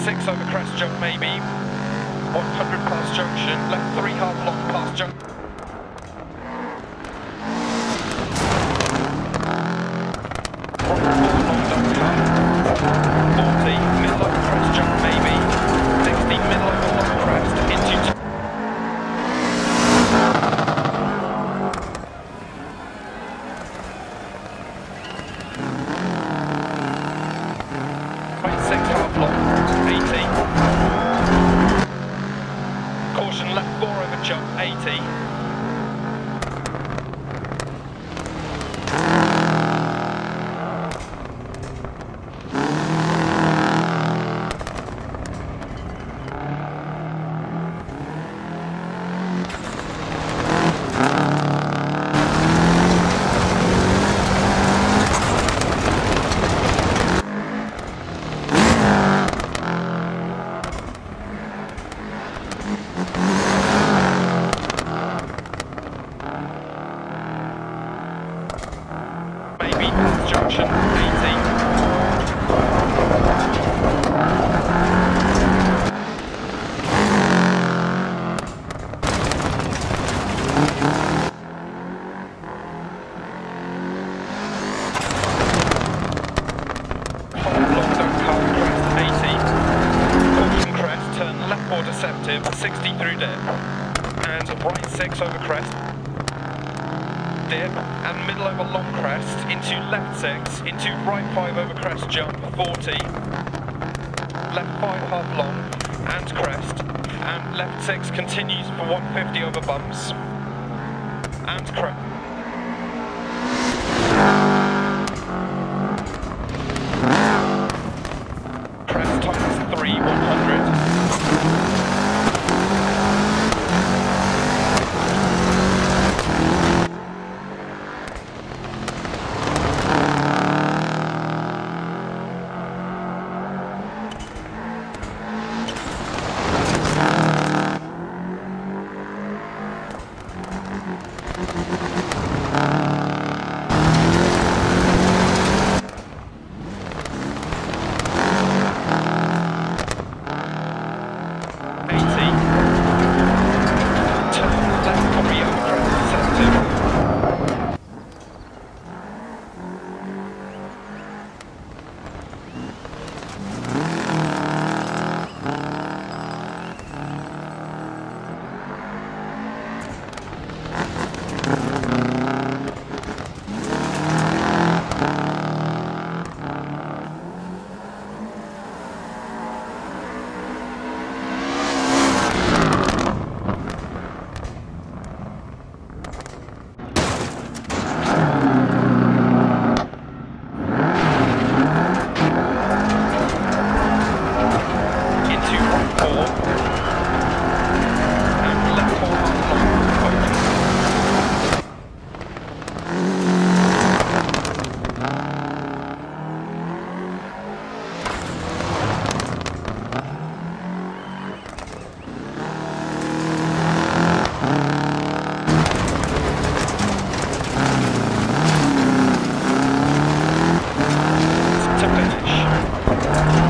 6 over crest jump maybe. 100 past junction, left 3 half long past junction. Right 4 long don't cut. 40, middle over crest jump maybe. 60, middle over long crest into 6 half long, 80. Caution left 4 over jump, 80. Maybe past junction, 80. Turn left 4 deceptive, 60 through dip, and right 6 over crest, dip, and middle over long crest, into left 6, into right 5 over crest jump, 40, left 5 half long, and crest, and left 6 continues for 150 over bumps, and crest. Crest times 3, 100. To finish.